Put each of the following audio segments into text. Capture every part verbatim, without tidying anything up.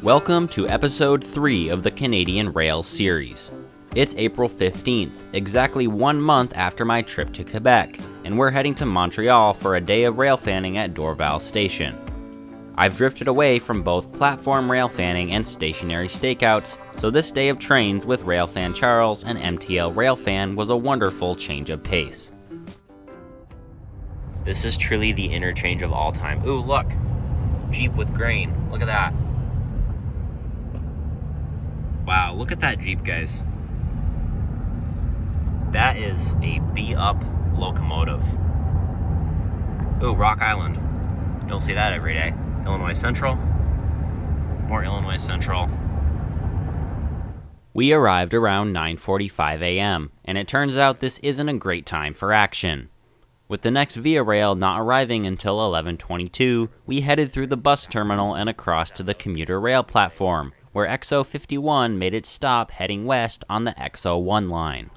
Welcome to episode three of the Canadian Rail series. It's April fifteenth, exactly one month after my trip to Quebec, and we're heading to Montreal for a day of railfanning at Dorval station. I've drifted away from both platform railfanning and stationary stakeouts, so this day of trains with Railfan Charles and M T L Railfan was a wonderful change of pace. This is truly the interchange of all time. Ooh, look! Jeep with grain. Look at that. Wow, look at that Jeep, guys. That is a beat-up locomotive. Ooh, Rock Island. You don't see that every day. Illinois Central. More Illinois Central. We arrived around nine forty-five a m, and it turns out this isn't a great time for action. With the next Via Rail not arriving until eleven twenty-two, we headed through the bus terminal and across to the commuter rail platform, where X O fifty-one made its stop heading west on the X O one line.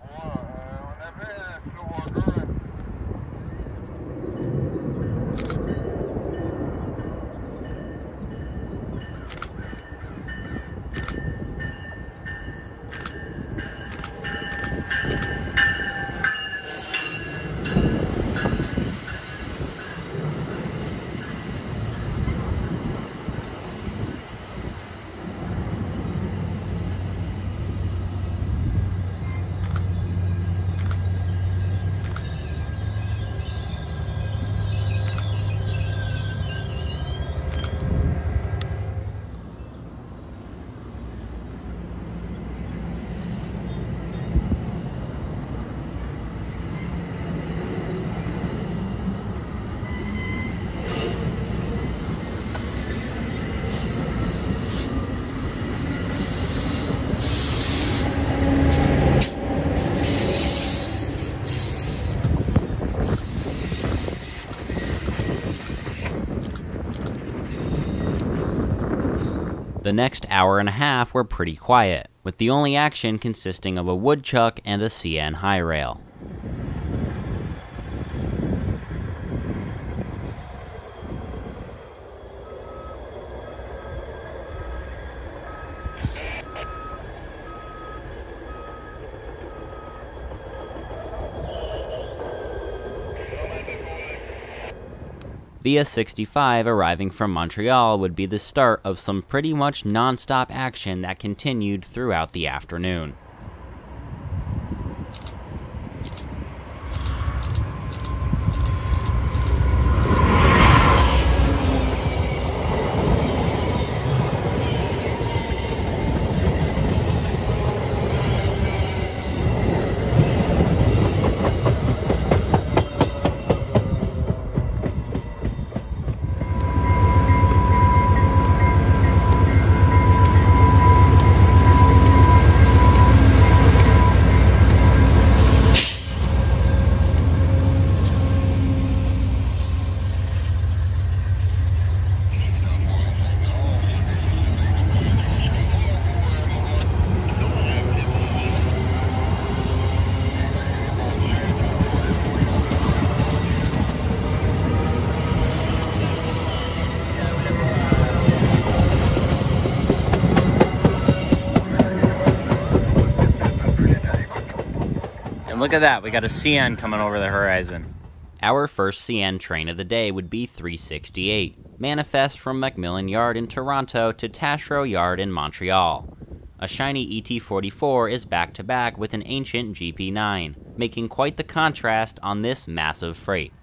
The next hour and a half were pretty quiet, with the only action consisting of a woodchuck and a C N high rail. Via sixty-five arriving from Montreal would be the start of some pretty much non-stop action that continued throughout the afternoon. Look at that, we got a C N coming over the horizon. Our first C N train of the day would be three sixty-eight, manifest from Macmillan Yard in Toronto to Taschereau Yard in Montreal. A shiny E T forty-four is back-to-back with an ancient G P nine, making quite the contrast on this massive freight.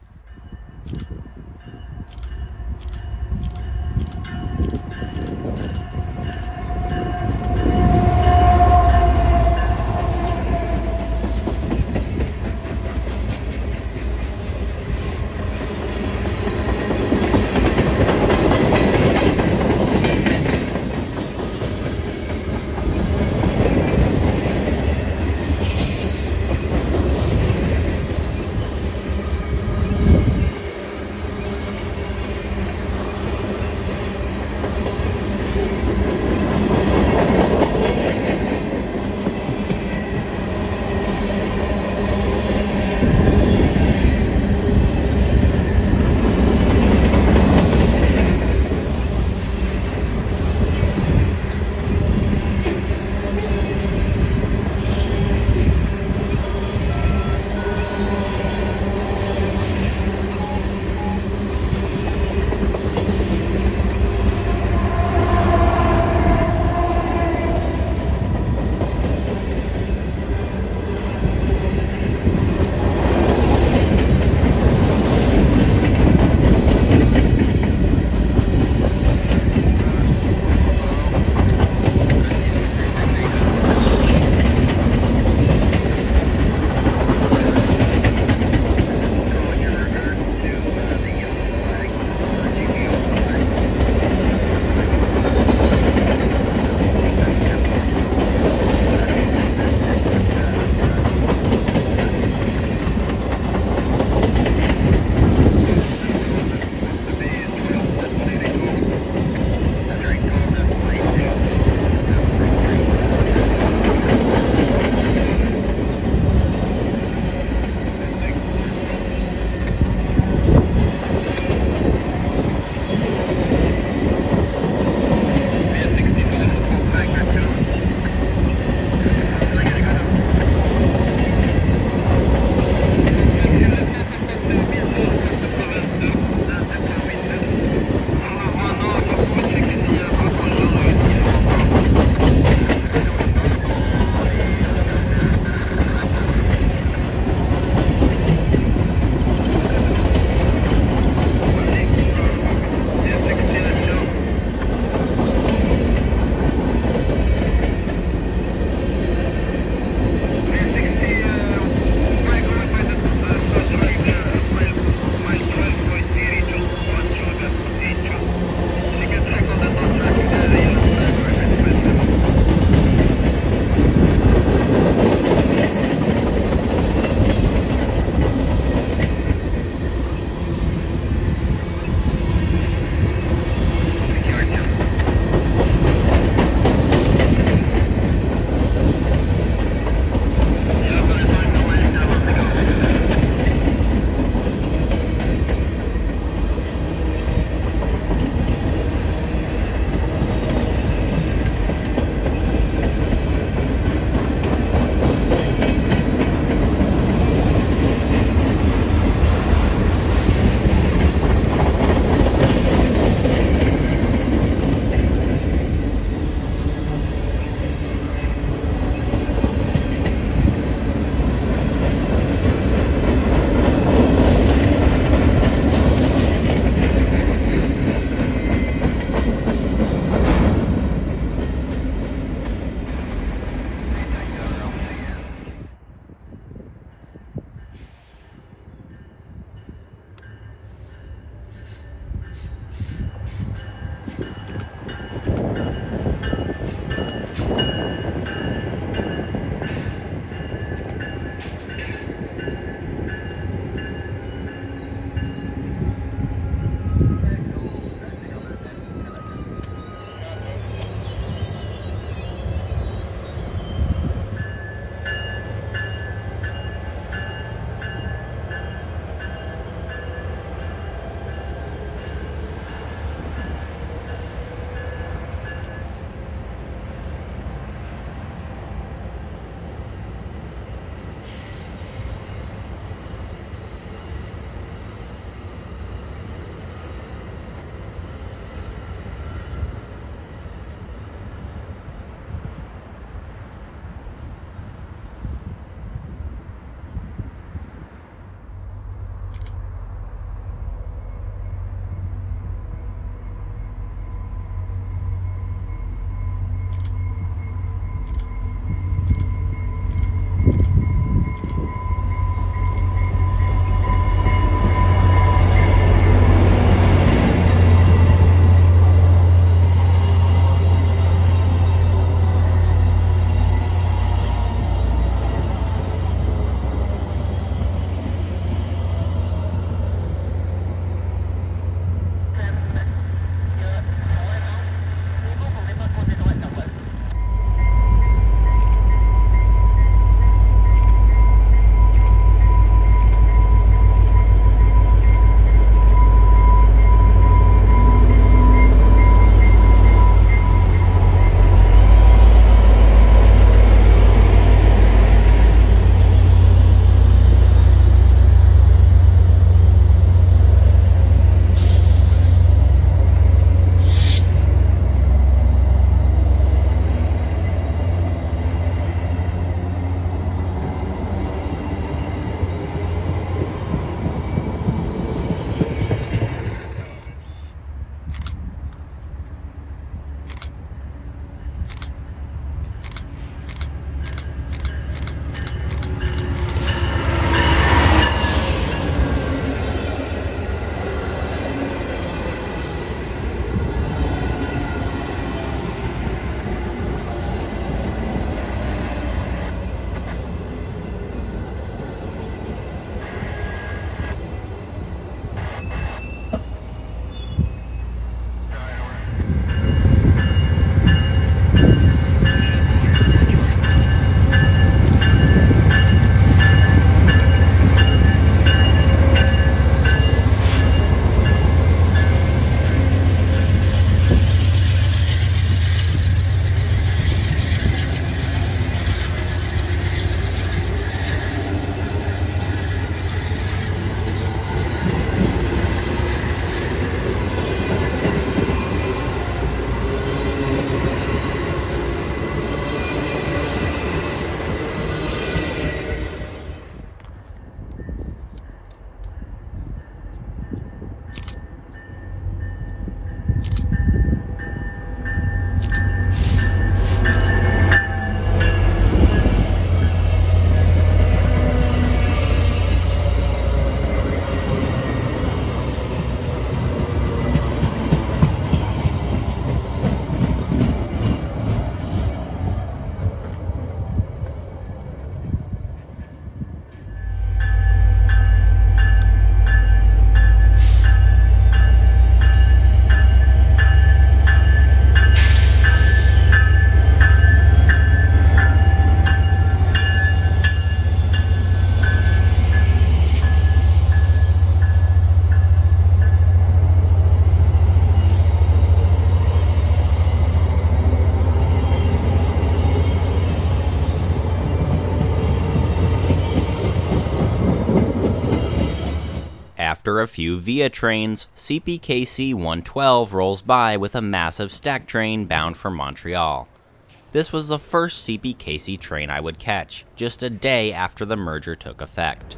After a few via trains, C P K C one twelve rolls by with a massive stack train bound for Montreal. This was the first C P K C train I would catch, just a day after the merger took effect.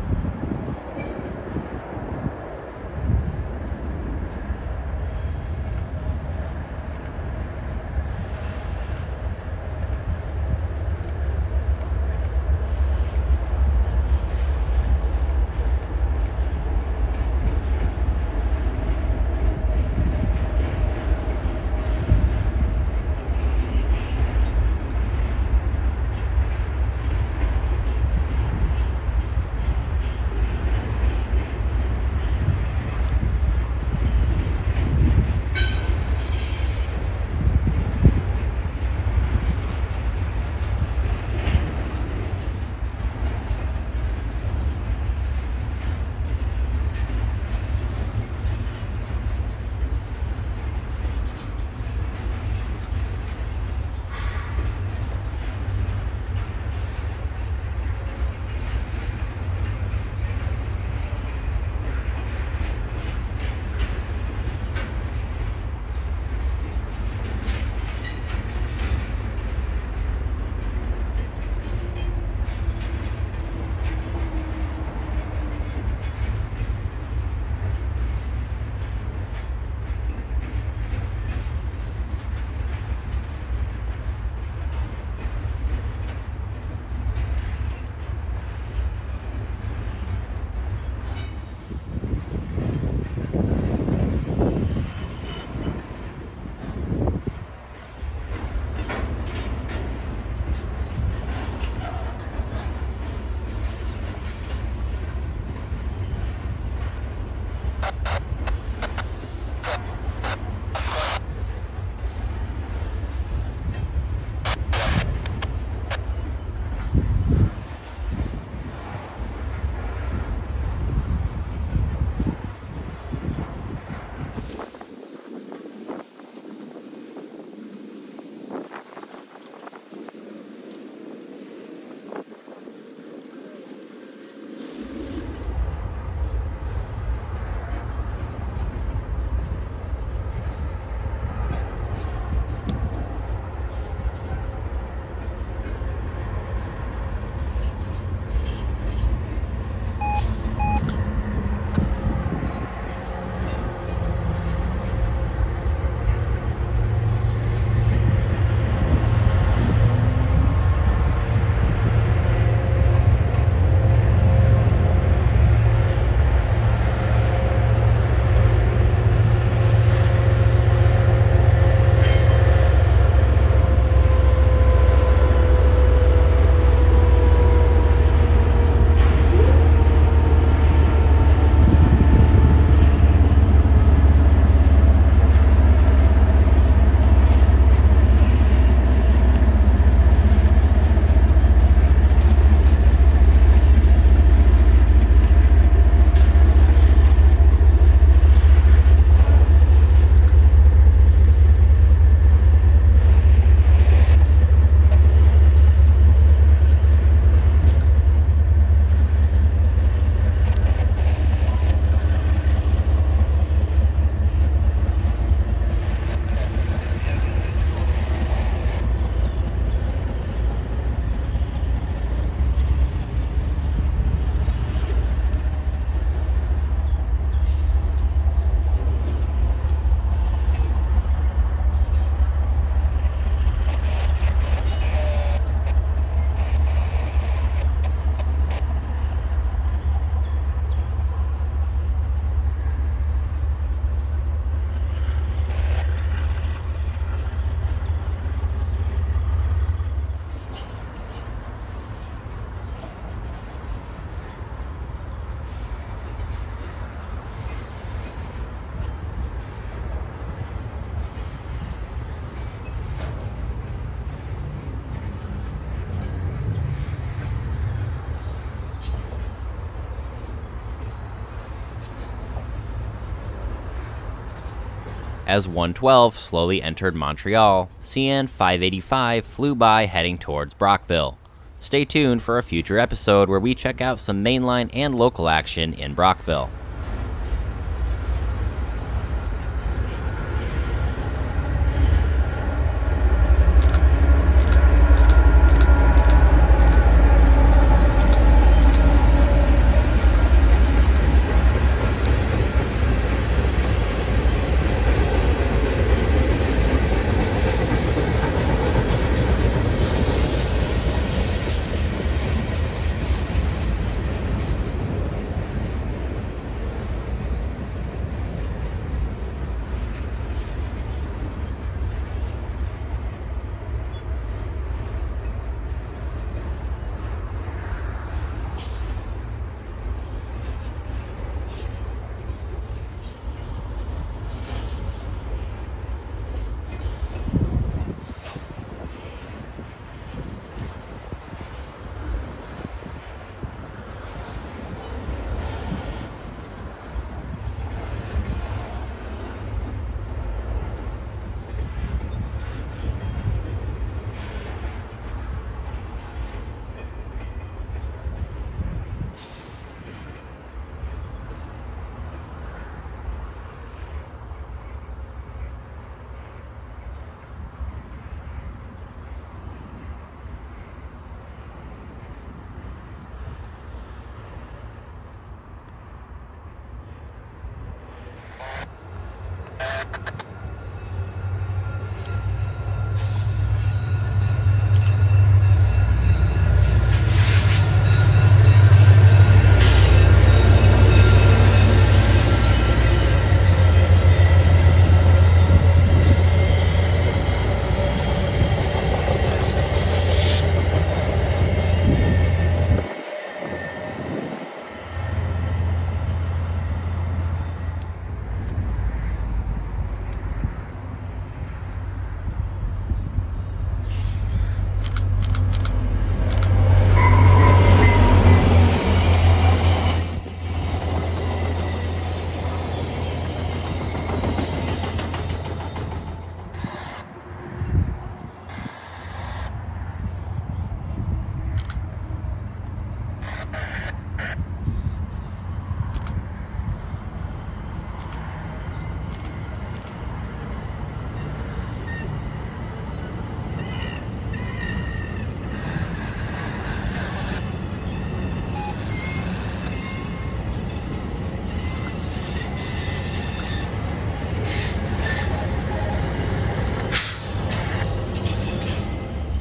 As one twelve slowly entered Montreal, C N five eighty-five flew by heading towards Brockville. Stay tuned for a future episode where we check out some mainline and local action in Brockville.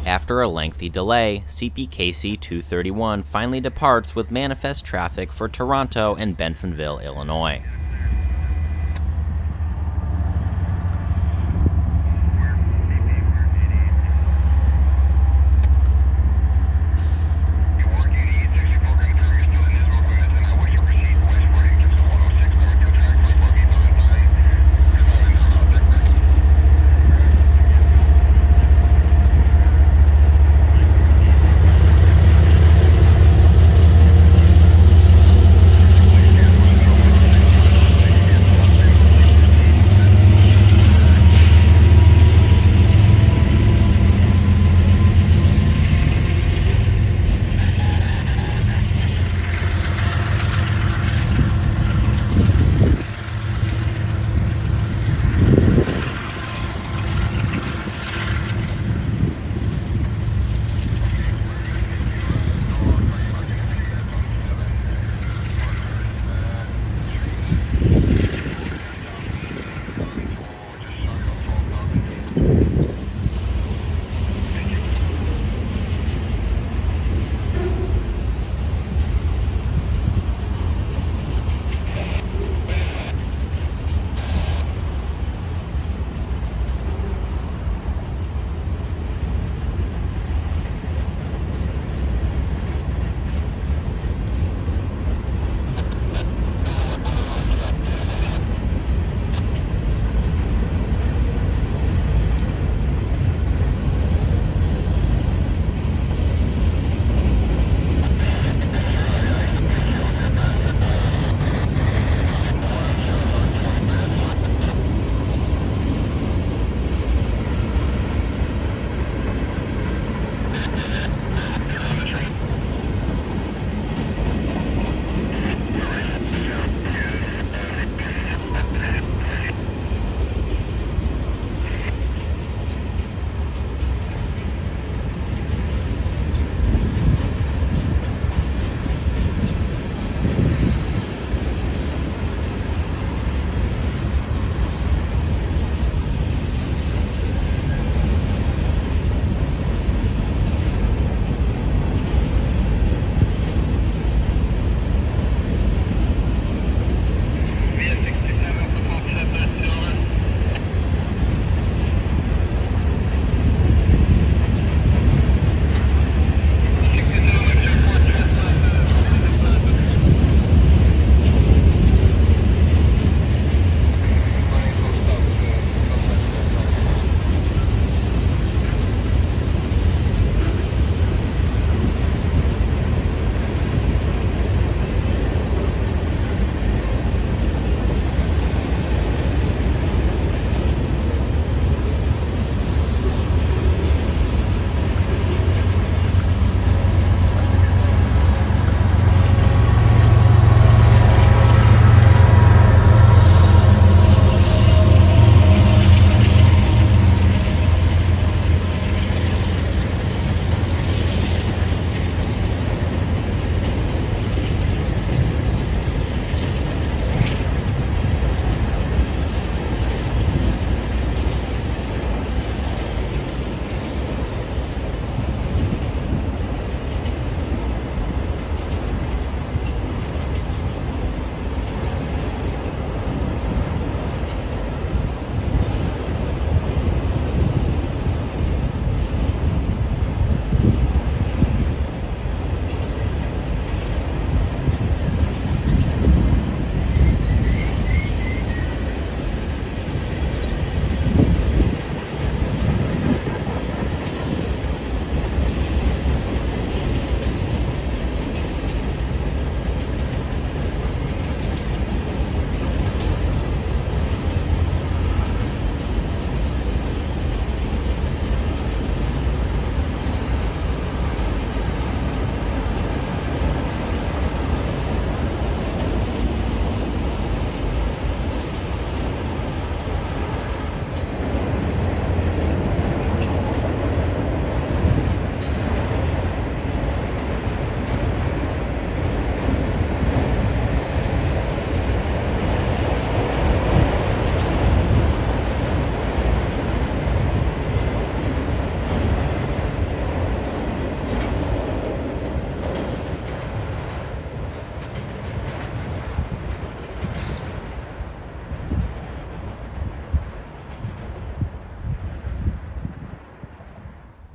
After a lengthy delay, C P K C two thirty-one finally departs with manifest traffic for Toronto and Bensonville, Illinois.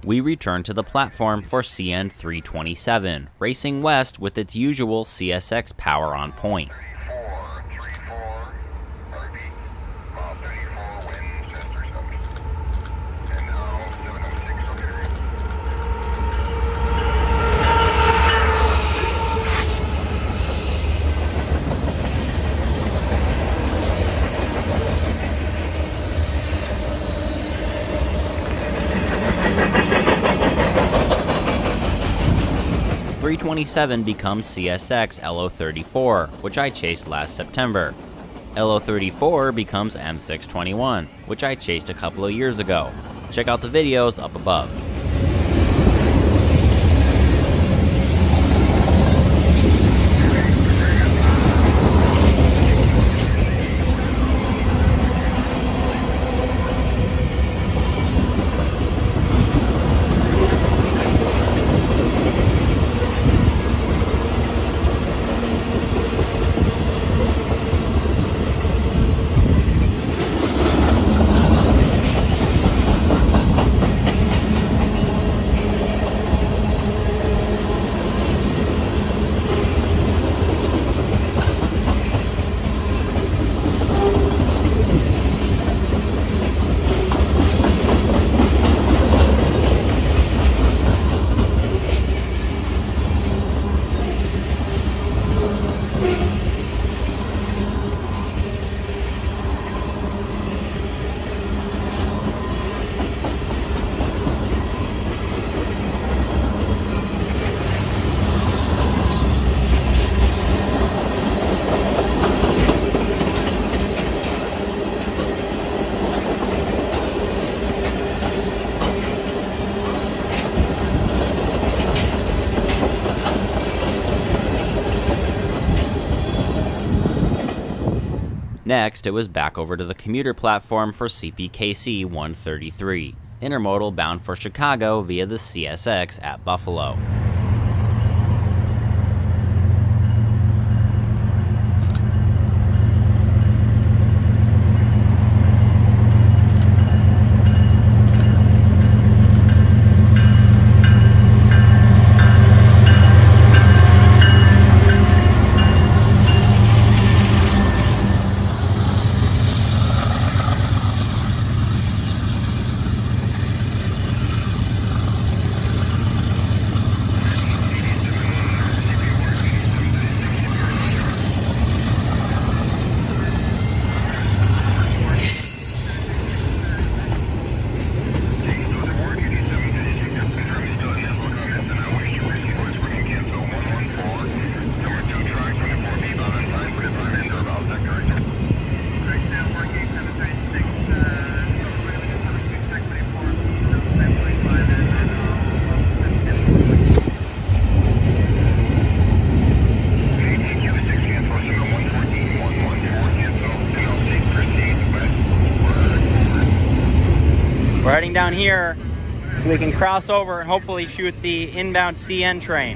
We return to the platform for C N three twenty-seven, racing west with its usual C S X power on point. three twenty-seven becomes C S X L O thirty-four, which I chased last September. L O thirty-four becomes M six twenty-one, which I chased a couple of years ago. Check out the videos up above. Next, it was back over to the commuter platform for C P K C one thirty-three, intermodal bound for Chicago via the C S X at Buffalo. We're heading down here so we can cross over and hopefully shoot the inbound C N train.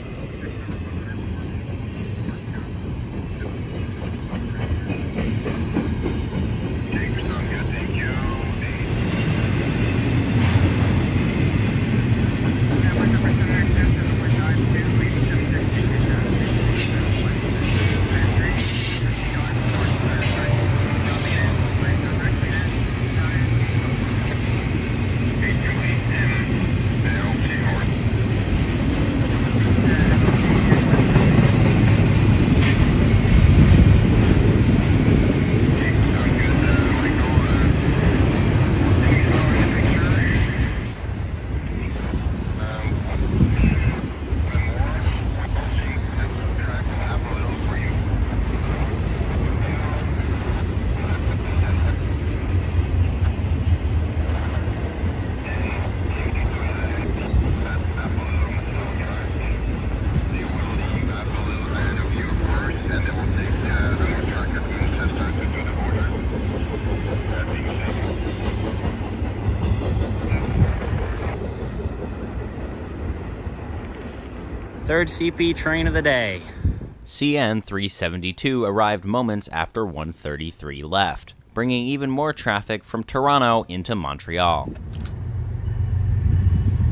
Third C P train of the day. C N three seventy-two arrived moments after one thirty-three left, bringing even more traffic from Toronto into Montreal.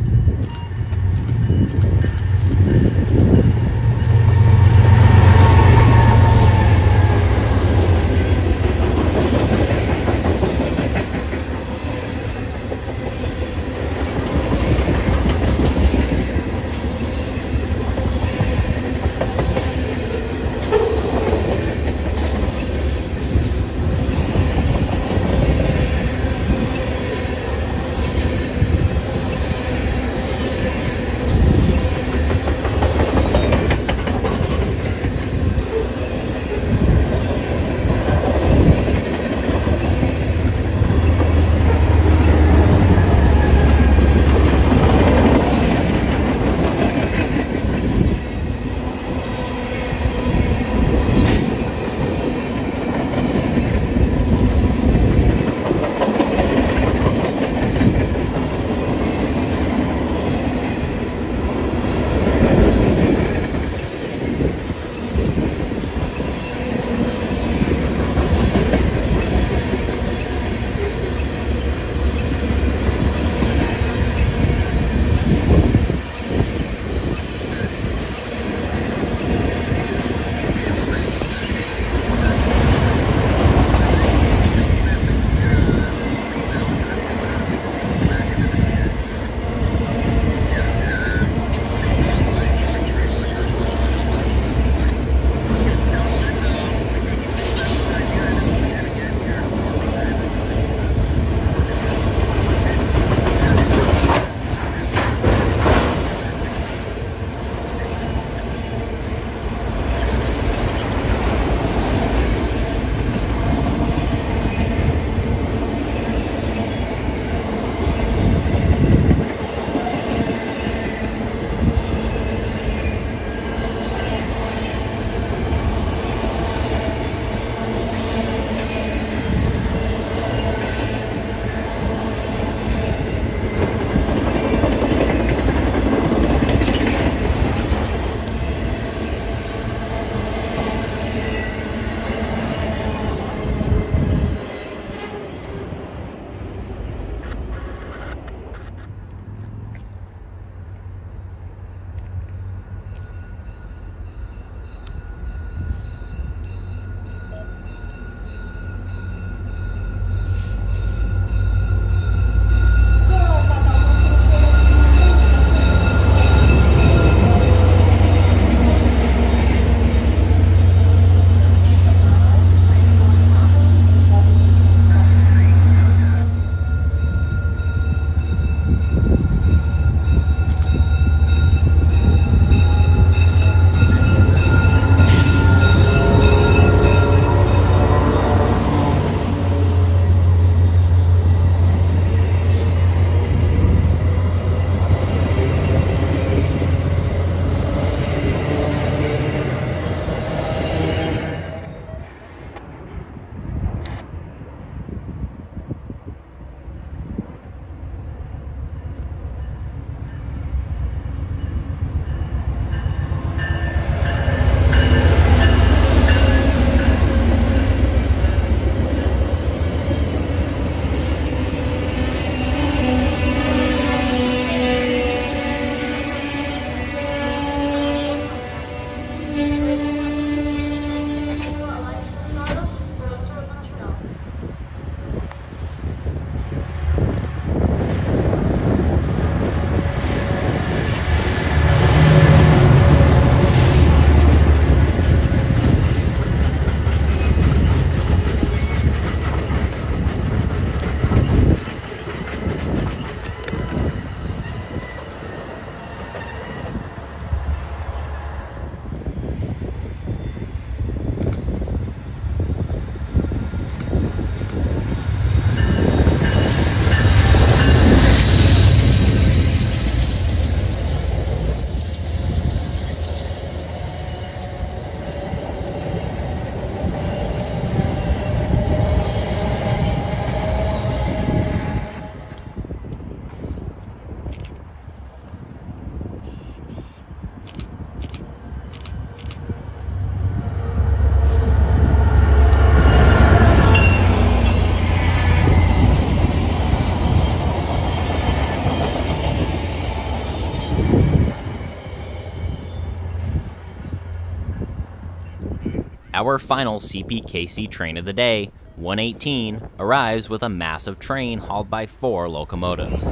Our final C P K C train of the day, one eighteen, arrives with a massive train hauled by four locomotives.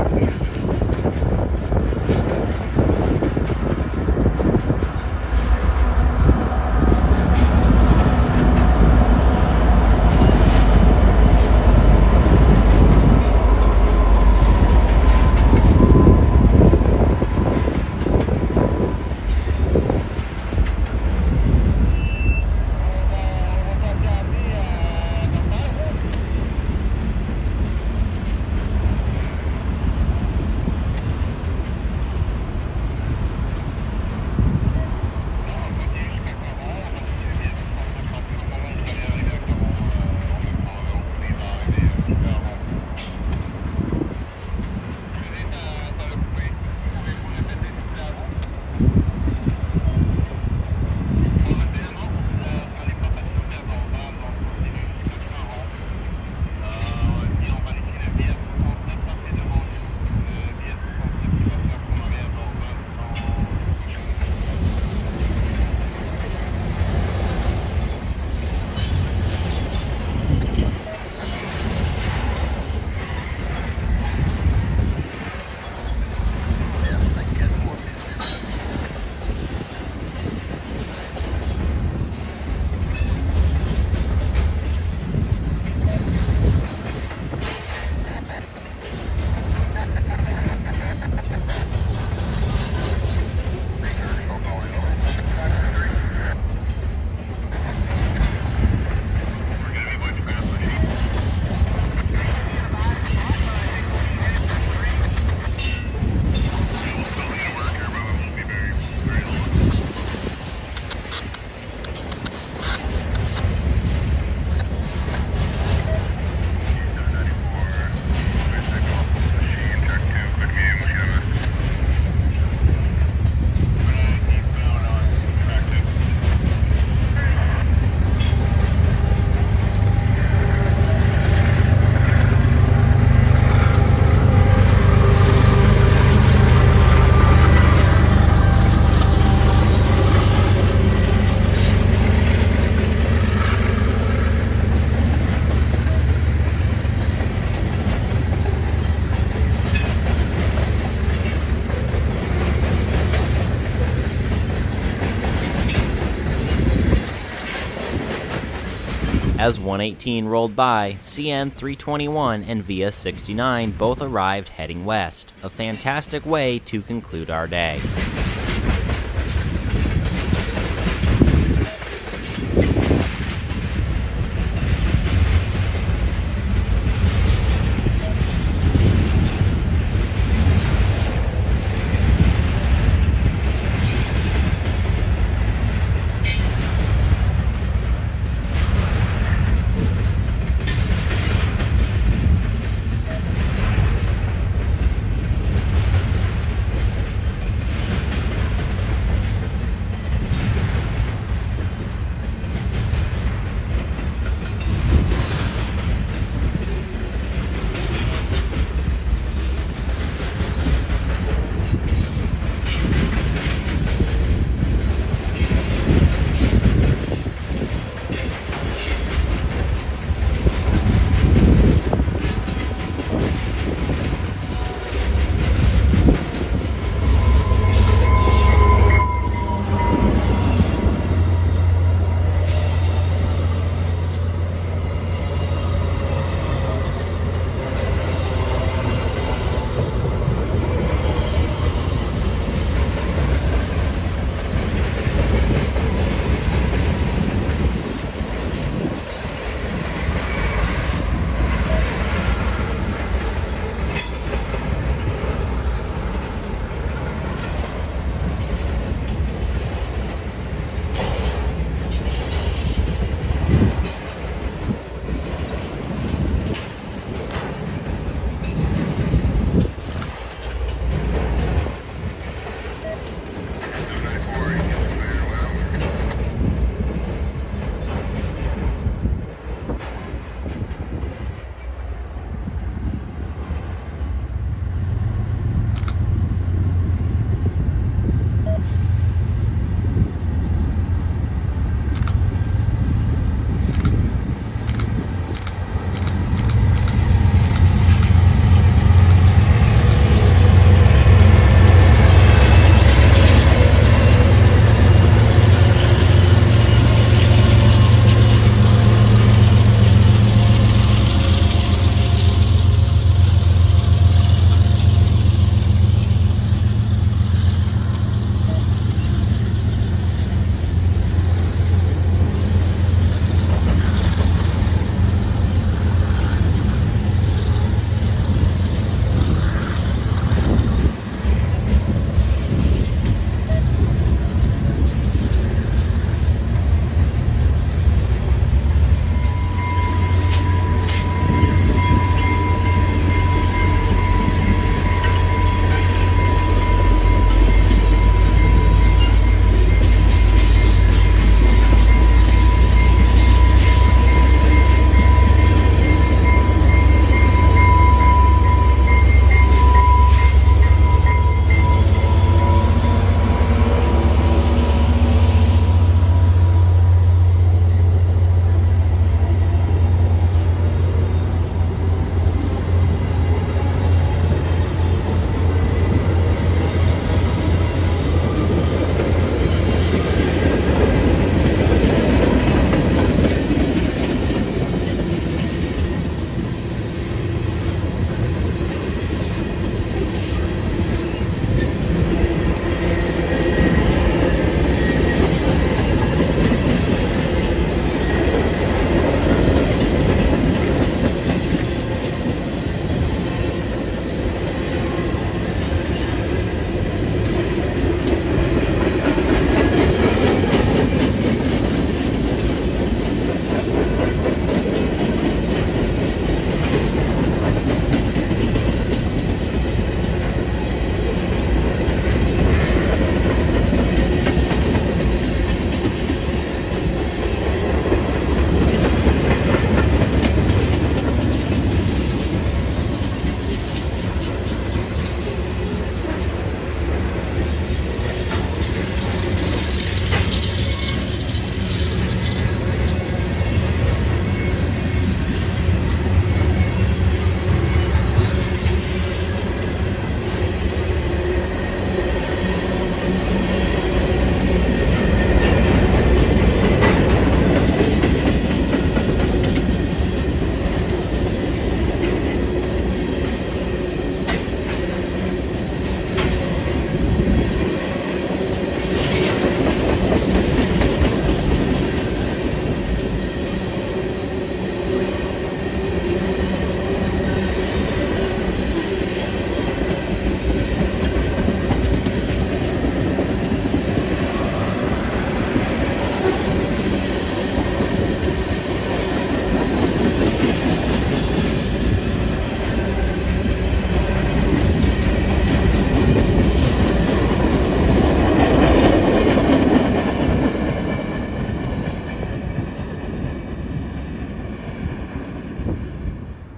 As one eighteen rolled by, C N three twenty-one and Via sixty-nine both arrived heading west, a fantastic way to conclude our day.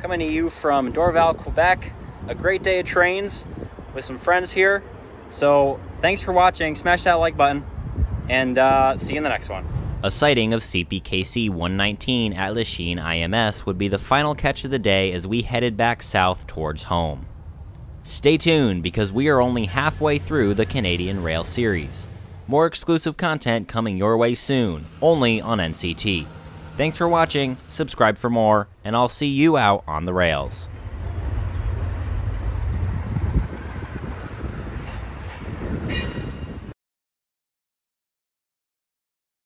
coming to you from Dorval, Quebec. A great day of trains with some friends here. So thanks for watching, smash that like button, and uh, see you in the next one. A sighting of C P K C one nineteen at Lachine I M S would be the final catch of the day as we headed back south towards home. Stay tuned because we are only halfway through the Canadian Rail series. More exclusive content coming your way soon, only on N C T. Thanks for watching, subscribe for more, and I'll see you out on the rails.